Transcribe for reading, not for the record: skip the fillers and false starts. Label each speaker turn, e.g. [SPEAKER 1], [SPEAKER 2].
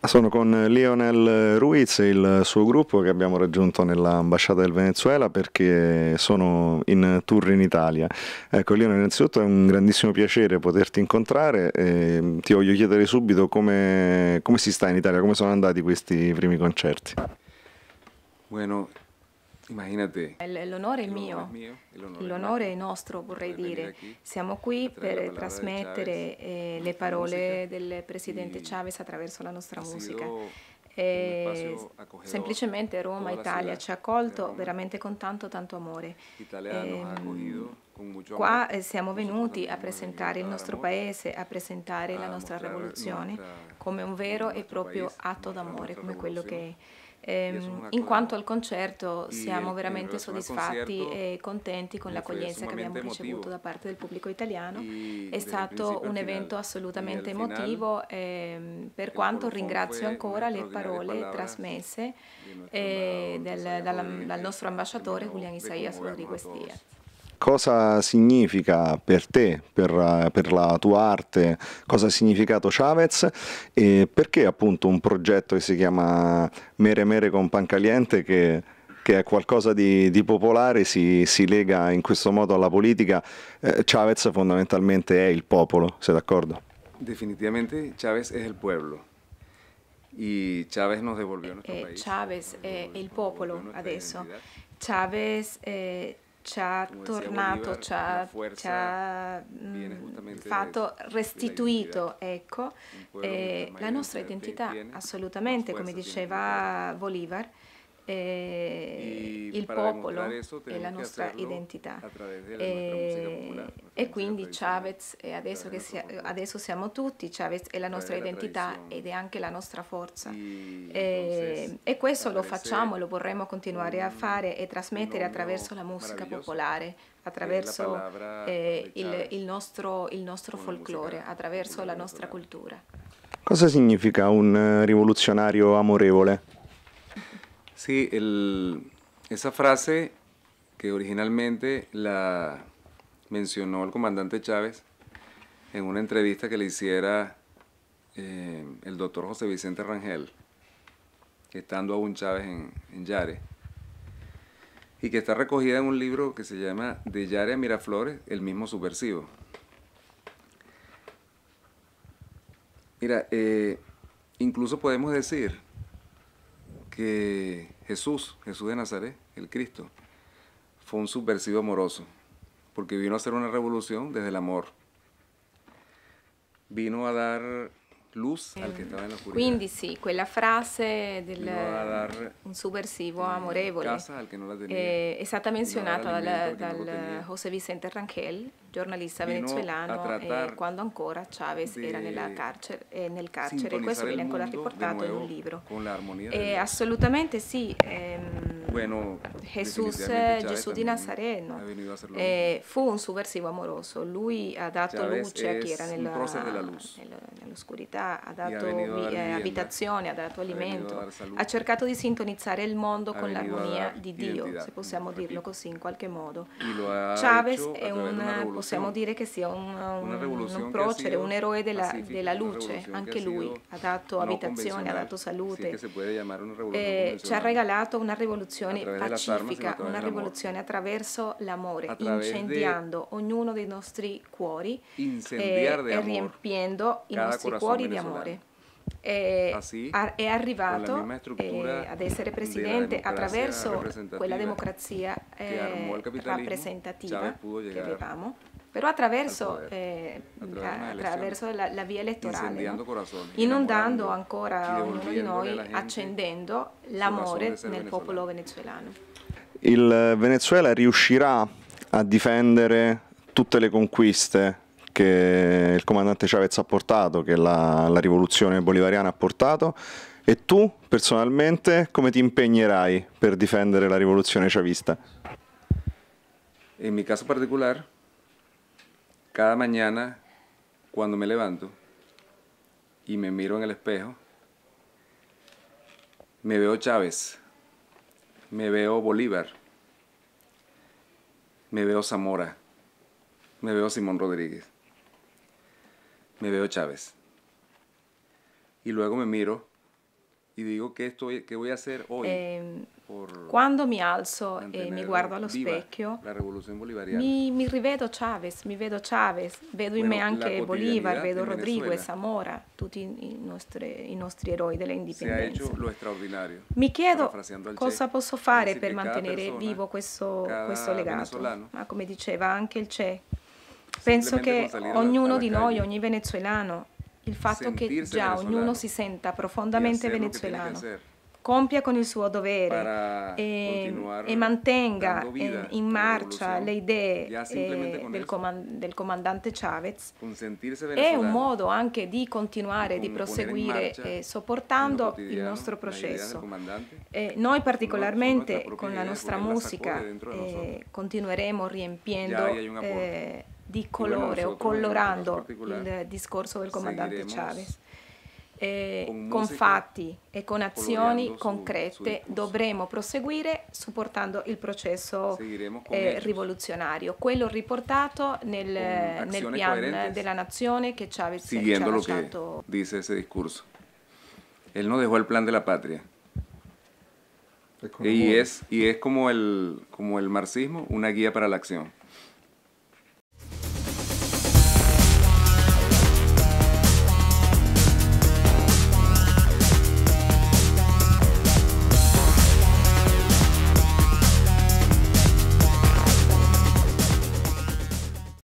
[SPEAKER 1] Sono con Lionel Ruiz e il suo gruppo che abbiamo raggiunto nell'ambasciata del Venezuela perché sono in tour in Italia. Ecco, Lionel, innanzitutto è un grandissimo piacere poterti incontrare e ti voglio chiedere subito come si sta in Italia, come sono andati questi primi concerti.
[SPEAKER 2] Bueno, imagínate,
[SPEAKER 3] L'onore è
[SPEAKER 2] el honor es
[SPEAKER 3] mio,
[SPEAKER 2] mío, el honor es
[SPEAKER 3] l'onore è
[SPEAKER 2] nuestro,
[SPEAKER 3] nostro, vorrei
[SPEAKER 2] poder venir
[SPEAKER 3] dire.
[SPEAKER 2] aquí
[SPEAKER 3] Siamo
[SPEAKER 2] a
[SPEAKER 3] qui
[SPEAKER 2] traer la
[SPEAKER 3] per
[SPEAKER 2] palabra de Chávez
[SPEAKER 3] trasmettere
[SPEAKER 2] con
[SPEAKER 3] le
[SPEAKER 2] nuestra música
[SPEAKER 3] parole del presidente
[SPEAKER 2] y
[SPEAKER 3] Chavez attraverso la nostra
[SPEAKER 2] ha
[SPEAKER 3] musica.
[SPEAKER 2] sido un
[SPEAKER 3] E
[SPEAKER 2] espacio acogedor.
[SPEAKER 3] semplicemente Roma,
[SPEAKER 2] Toda la
[SPEAKER 3] Italia
[SPEAKER 2] ciudad
[SPEAKER 3] ci ha
[SPEAKER 2] de
[SPEAKER 3] accolto
[SPEAKER 2] Roma,
[SPEAKER 3] veramente con tanto tanto amore.
[SPEAKER 2] Italia nos ha
[SPEAKER 3] Ehm,
[SPEAKER 2] acogido con mucho amor.
[SPEAKER 3] Qua siamo
[SPEAKER 2] Nosotros
[SPEAKER 3] venuti
[SPEAKER 2] también
[SPEAKER 3] a
[SPEAKER 2] hemos venido
[SPEAKER 3] presentare
[SPEAKER 2] a
[SPEAKER 3] il
[SPEAKER 2] dar
[SPEAKER 3] nostro
[SPEAKER 2] amor,
[SPEAKER 3] paese, a presentare la
[SPEAKER 2] a
[SPEAKER 3] nostra
[SPEAKER 2] mostrar
[SPEAKER 3] rivoluzione come un vero e
[SPEAKER 2] nuestro
[SPEAKER 3] proprio
[SPEAKER 2] país, a
[SPEAKER 3] atto
[SPEAKER 2] mostrar
[SPEAKER 3] d'amore,
[SPEAKER 2] nuestra
[SPEAKER 3] come quello
[SPEAKER 2] revolución
[SPEAKER 3] che è.
[SPEAKER 2] y eso es un
[SPEAKER 3] In
[SPEAKER 2] acto de
[SPEAKER 3] quanto
[SPEAKER 2] amor.
[SPEAKER 3] al concerto
[SPEAKER 2] Y
[SPEAKER 3] siamo
[SPEAKER 2] en
[SPEAKER 3] veramente
[SPEAKER 2] relación al
[SPEAKER 3] soddisfatti
[SPEAKER 2] concierto,
[SPEAKER 3] e contenti con
[SPEAKER 2] fue
[SPEAKER 3] l'accoglienza che abbiamo
[SPEAKER 2] sumamente
[SPEAKER 3] ricevuto
[SPEAKER 2] emotivo
[SPEAKER 3] da parte del pubblico italiano.
[SPEAKER 2] y
[SPEAKER 3] È
[SPEAKER 2] desde el
[SPEAKER 3] stato
[SPEAKER 2] principio al
[SPEAKER 3] un
[SPEAKER 2] final.
[SPEAKER 3] evento
[SPEAKER 2] Y
[SPEAKER 3] assolutamente
[SPEAKER 2] al final
[SPEAKER 3] emotivo, per
[SPEAKER 2] el
[SPEAKER 3] quanto
[SPEAKER 2] colofón
[SPEAKER 3] ringrazio
[SPEAKER 2] fue unas
[SPEAKER 3] ancora le
[SPEAKER 2] extraordinarias
[SPEAKER 3] parole
[SPEAKER 2] palabras
[SPEAKER 3] trasmesse
[SPEAKER 2] de nuestro embajador Isaías Rodríguez
[SPEAKER 3] dal
[SPEAKER 2] que
[SPEAKER 3] nostro ambasciatore
[SPEAKER 2] terminó
[SPEAKER 3] Julián
[SPEAKER 2] de
[SPEAKER 3] Isaías
[SPEAKER 2] conmovernos a
[SPEAKER 3] Rodríguez Díaz.
[SPEAKER 2] todos.
[SPEAKER 1] Cosa significa per te, per la tua arte, cosa ha significato Chavez e perché appunto un progetto che si chiama Mere Mere con Pancaliente che è qualcosa di popolare, si lega in questo modo alla politica. Chavez fondamentalmente è il popolo, sei d'accordo?
[SPEAKER 2] Definitivamente Chávez es el pueblo y Chávez nos devolvió nuestro país,
[SPEAKER 3] Chavez è il
[SPEAKER 2] nos devolvió
[SPEAKER 3] popolo
[SPEAKER 2] nuestra
[SPEAKER 3] adesso.
[SPEAKER 2] identidad.
[SPEAKER 3] Chavez ci ha
[SPEAKER 2] Como decía
[SPEAKER 3] tornato,
[SPEAKER 2] Bolívar, la
[SPEAKER 3] ci
[SPEAKER 2] fuerza
[SPEAKER 3] ha
[SPEAKER 2] viene justamente
[SPEAKER 3] fatto
[SPEAKER 2] de la identidad.
[SPEAKER 3] restituito, ecco,
[SPEAKER 2] Un pueblo mientras más
[SPEAKER 3] la nostra
[SPEAKER 2] identidad
[SPEAKER 3] identità,
[SPEAKER 2] tiene, más
[SPEAKER 3] assolutamente, come
[SPEAKER 2] fuerza tiene como pueblo.
[SPEAKER 3] diceva Bolivar,
[SPEAKER 2] Y
[SPEAKER 3] il
[SPEAKER 2] para demostrar
[SPEAKER 3] popolo
[SPEAKER 2] eso
[SPEAKER 3] è la
[SPEAKER 2] tenemos que
[SPEAKER 3] nostra
[SPEAKER 2] hacerlo
[SPEAKER 3] identità.
[SPEAKER 2] a través de nuestra música popular, nuestra
[SPEAKER 3] E
[SPEAKER 2] música
[SPEAKER 3] quindi
[SPEAKER 2] tradicional,
[SPEAKER 3] Chavez, e
[SPEAKER 2] a través
[SPEAKER 3] adesso,
[SPEAKER 2] de nuestro folclore,
[SPEAKER 3] adesso siamo tutti, Chavez è la
[SPEAKER 2] a través
[SPEAKER 3] nostra
[SPEAKER 2] de la
[SPEAKER 3] identità
[SPEAKER 2] tradición.
[SPEAKER 3] ed è anche la nostra forza.
[SPEAKER 2] Y entonces
[SPEAKER 3] E questo lo
[SPEAKER 2] aparece
[SPEAKER 3] facciamo, lo vorremmo continuare a
[SPEAKER 2] un
[SPEAKER 3] fare e trasmettere
[SPEAKER 2] binomio
[SPEAKER 3] attraverso la musica
[SPEAKER 2] maravilloso,
[SPEAKER 3] popolare,
[SPEAKER 2] que es la
[SPEAKER 3] attraverso
[SPEAKER 2] palabra de Chávez
[SPEAKER 3] il nostro
[SPEAKER 2] con la
[SPEAKER 3] folklore,
[SPEAKER 2] música
[SPEAKER 3] attraverso
[SPEAKER 2] popular
[SPEAKER 3] la nostra
[SPEAKER 2] venezolana.
[SPEAKER 3] cultura.
[SPEAKER 1] Cosa significa un rivoluzionario amorevole?
[SPEAKER 2] Sí, esa frase que originalmente la mencionó el comandante Chávez en una entrevista que le hiciera el doctor José Vicente Rangel, estando aún Chávez en Yare, y que está recogida en un libro que se llama De Yare a Miraflores, el mismo subversivo. Mira, incluso podemos decir que Jesús de Nazaret, el Cristo, fue un subversivo amoroso, porque vino a hacer una revolución desde el amor. Vino a dar luz al que estaba en la oscuridad.
[SPEAKER 3] Quindi sì, quella frase
[SPEAKER 2] Vino a dar
[SPEAKER 3] un subversivo amorevole
[SPEAKER 2] casa al que no la tenía.
[SPEAKER 3] è stata
[SPEAKER 2] Vino a dar
[SPEAKER 3] menzionata
[SPEAKER 2] alimento al que no lo
[SPEAKER 3] dal
[SPEAKER 2] tenía.
[SPEAKER 3] José Vicente Rangel, giornalista
[SPEAKER 2] Vino a
[SPEAKER 3] venezuelano,
[SPEAKER 2] tratar
[SPEAKER 3] quando ancora Chavez era
[SPEAKER 2] de
[SPEAKER 3] nel carcere, e questo
[SPEAKER 2] sintonizar
[SPEAKER 3] viene
[SPEAKER 2] el
[SPEAKER 3] ancora
[SPEAKER 2] mundo de
[SPEAKER 3] riportato in un
[SPEAKER 2] nuevo
[SPEAKER 3] libro.
[SPEAKER 2] con la armonía de Dios.
[SPEAKER 3] Assolutamente sì.
[SPEAKER 2] Bueno,
[SPEAKER 3] Jesús,
[SPEAKER 2] definitivamente Chávez
[SPEAKER 3] Gesù di
[SPEAKER 2] también
[SPEAKER 3] Nazareno
[SPEAKER 2] ha venido a hacer lo mismo.
[SPEAKER 3] fu un sovversivo amoroso, lui ha dato
[SPEAKER 2] Chávez
[SPEAKER 3] luce a chi era
[SPEAKER 2] es un prócer de la luz
[SPEAKER 3] nell'oscurità, ha
[SPEAKER 2] y ha
[SPEAKER 3] dato
[SPEAKER 2] venido a dar vivienda,
[SPEAKER 3] abitazione, ha dato
[SPEAKER 2] ha venido a
[SPEAKER 3] alimento,
[SPEAKER 2] dar salud,
[SPEAKER 3] ha cercato di sintonizzare il mondo
[SPEAKER 2] ha
[SPEAKER 3] con
[SPEAKER 2] venido a
[SPEAKER 3] l'armonia
[SPEAKER 2] dar
[SPEAKER 3] di Dio,
[SPEAKER 2] identidad,
[SPEAKER 3] se possiamo
[SPEAKER 2] como
[SPEAKER 3] dirlo
[SPEAKER 2] repito,
[SPEAKER 3] così in qualche modo.
[SPEAKER 2] y lo ha
[SPEAKER 3] Chavez
[SPEAKER 2] hecho a
[SPEAKER 3] è
[SPEAKER 2] través de una
[SPEAKER 3] possiamo
[SPEAKER 2] revolución,
[SPEAKER 3] dire che sia
[SPEAKER 2] una
[SPEAKER 3] un
[SPEAKER 2] revolución que ha
[SPEAKER 3] procere, un
[SPEAKER 2] sido
[SPEAKER 3] eroe
[SPEAKER 2] pacífica,
[SPEAKER 3] della
[SPEAKER 2] una
[SPEAKER 3] luce,
[SPEAKER 2] revolución que
[SPEAKER 3] anche
[SPEAKER 2] ha
[SPEAKER 3] lui
[SPEAKER 2] sido
[SPEAKER 3] ha dato
[SPEAKER 2] no
[SPEAKER 3] abitazione, ha
[SPEAKER 2] convencional,
[SPEAKER 3] dato
[SPEAKER 2] si es
[SPEAKER 3] salute,
[SPEAKER 2] que se puede llamar una revolución
[SPEAKER 3] ci ha
[SPEAKER 2] convencional,
[SPEAKER 3] regalato una
[SPEAKER 2] a
[SPEAKER 3] rivoluzione
[SPEAKER 2] través de las armas, sino a
[SPEAKER 3] pacifica,
[SPEAKER 2] través
[SPEAKER 3] una
[SPEAKER 2] del amor,
[SPEAKER 3] rivoluzione attraverso l'amore,
[SPEAKER 2] a través de
[SPEAKER 3] incendiando ognuno dei nostri cuori
[SPEAKER 2] incendiar de
[SPEAKER 3] e
[SPEAKER 2] amor
[SPEAKER 3] riempiendo i
[SPEAKER 2] cada
[SPEAKER 3] nostri
[SPEAKER 2] corazón
[SPEAKER 3] cuori di
[SPEAKER 2] venezolano.
[SPEAKER 3] amore. È
[SPEAKER 2] Así, con la
[SPEAKER 3] arrivato
[SPEAKER 2] misma estructura
[SPEAKER 3] ad essere
[SPEAKER 2] de la
[SPEAKER 3] presidente
[SPEAKER 2] democracia
[SPEAKER 3] attraverso quella
[SPEAKER 2] representativa
[SPEAKER 3] democrazia
[SPEAKER 2] que armó el capitalismo,
[SPEAKER 3] rappresentativa
[SPEAKER 2] Chávez pudo
[SPEAKER 3] che
[SPEAKER 2] llegar
[SPEAKER 3] avevamo, però
[SPEAKER 2] al
[SPEAKER 3] attraverso,
[SPEAKER 2] poder a través de unas elecciones,
[SPEAKER 3] attraverso la via elettorale,
[SPEAKER 2] incendiando
[SPEAKER 3] no?
[SPEAKER 2] corazones,
[SPEAKER 3] Inondando
[SPEAKER 2] enamorando y
[SPEAKER 3] ancora ognuno di
[SPEAKER 2] devolviéndole a
[SPEAKER 3] noi,
[SPEAKER 2] la gente
[SPEAKER 3] accendendo
[SPEAKER 2] su razón de
[SPEAKER 3] l'amore
[SPEAKER 2] ser
[SPEAKER 3] nel popolo
[SPEAKER 2] venezolano.
[SPEAKER 3] venezuelano.
[SPEAKER 1] Il Venezuela riuscirà a difendere tutte le conquiste che il comandante Chavez ha portato, che la rivoluzione bolivariana ha portato, e tu personalmente come ti impegnerai per difendere la rivoluzione chavista?
[SPEAKER 2] En mi caso particular, cada mañana cuando me levanto y me miro en el espejo, me veo Chávez, me veo Bolívar, me veo Zamora, me veo Simón Rodríguez, me veo Chávez. Y luego me miro y digo qué voy a hacer hoy por
[SPEAKER 3] Quando mi alzo e mi
[SPEAKER 2] mantener
[SPEAKER 3] guardo allo
[SPEAKER 2] viva
[SPEAKER 3] specchio,
[SPEAKER 2] la revolución bolivariana.
[SPEAKER 3] mi rivedo Chavez, mi vedo Chavez, vedo in me
[SPEAKER 2] Bueno, la
[SPEAKER 3] anche Bolivar,
[SPEAKER 2] cotidianidad
[SPEAKER 3] vedo
[SPEAKER 2] en
[SPEAKER 3] Rodrigo e
[SPEAKER 2] Venezuela
[SPEAKER 3] Zamora, tutti i nostri eroi della
[SPEAKER 2] se ha
[SPEAKER 3] indipendenza.
[SPEAKER 2] hecho lo extraordinario.
[SPEAKER 3] Mi chiedo
[SPEAKER 2] Parafraseando al
[SPEAKER 3] cosa
[SPEAKER 2] Che,
[SPEAKER 3] posso
[SPEAKER 2] es
[SPEAKER 3] fare
[SPEAKER 2] decir,
[SPEAKER 3] per
[SPEAKER 2] que cada
[SPEAKER 3] mantenere
[SPEAKER 2] persona,
[SPEAKER 3] vivo questo
[SPEAKER 2] cada
[SPEAKER 3] legato,
[SPEAKER 2] venezolano,
[SPEAKER 3] ma come diceva anche il Che, penso
[SPEAKER 2] simplemente con
[SPEAKER 3] che
[SPEAKER 2] salir
[SPEAKER 3] ognuno
[SPEAKER 2] a la
[SPEAKER 3] di noi,
[SPEAKER 2] calle,
[SPEAKER 3] ogni venezuelano, il fatto che
[SPEAKER 2] sentirse
[SPEAKER 3] già ognuno
[SPEAKER 2] venezolano
[SPEAKER 3] si senta
[SPEAKER 2] y
[SPEAKER 3] profondamente
[SPEAKER 2] hacer lo que tiene que
[SPEAKER 3] venezuelano,
[SPEAKER 2] hacer
[SPEAKER 3] compia con il suo dovere
[SPEAKER 2] para continuar
[SPEAKER 3] e mantenga
[SPEAKER 2] dando vida
[SPEAKER 3] in
[SPEAKER 2] a la
[SPEAKER 3] marcia le
[SPEAKER 2] revolución,
[SPEAKER 3] idee
[SPEAKER 2] ya simplemente con eso,
[SPEAKER 3] del comandante Chavez,
[SPEAKER 2] con sentirse
[SPEAKER 3] è un
[SPEAKER 2] venezolano
[SPEAKER 3] modo anche di
[SPEAKER 2] y
[SPEAKER 3] continuare, di
[SPEAKER 2] con poner en
[SPEAKER 3] proseguire
[SPEAKER 2] marcha en lo
[SPEAKER 3] sopportando il
[SPEAKER 2] cotidiano
[SPEAKER 3] nostro
[SPEAKER 2] las ideas del
[SPEAKER 3] processo.
[SPEAKER 2] comandante.
[SPEAKER 3] Noi
[SPEAKER 2] Son nuestras
[SPEAKER 3] particolarmente
[SPEAKER 2] propias
[SPEAKER 3] con la
[SPEAKER 2] ideas
[SPEAKER 3] nostra
[SPEAKER 2] porque él las sacó
[SPEAKER 3] musica
[SPEAKER 2] de dentro de nosotros.
[SPEAKER 3] continueremo
[SPEAKER 2] Ya
[SPEAKER 3] riempiendo
[SPEAKER 2] ahí hay un aporte.
[SPEAKER 3] di
[SPEAKER 2] Y bueno,
[SPEAKER 3] colore o
[SPEAKER 2] nosotros en nuestro caso
[SPEAKER 3] colorando
[SPEAKER 2] particular
[SPEAKER 3] il discorso del comandante
[SPEAKER 2] seguiremos
[SPEAKER 3] Chavez.
[SPEAKER 2] con
[SPEAKER 3] Con
[SPEAKER 2] música
[SPEAKER 3] fatti e con azioni
[SPEAKER 2] coloreando su
[SPEAKER 3] concrete
[SPEAKER 2] discurso.
[SPEAKER 3] dovremo proseguire supportando il processo
[SPEAKER 2] Seguiremos con hechos,
[SPEAKER 3] rivoluzionario, quello riportato
[SPEAKER 2] con
[SPEAKER 3] nel
[SPEAKER 2] acciones
[SPEAKER 3] piano
[SPEAKER 2] coherentes,
[SPEAKER 3] della nazione che Chavez ci ha
[SPEAKER 2] siguiendo lo que
[SPEAKER 3] lasciato.
[SPEAKER 2] dice ese discurso. Él no dejó el plan de la patria.
[SPEAKER 1] E con
[SPEAKER 2] Y
[SPEAKER 1] amore.
[SPEAKER 2] es como el marxismo, una guía para la acción.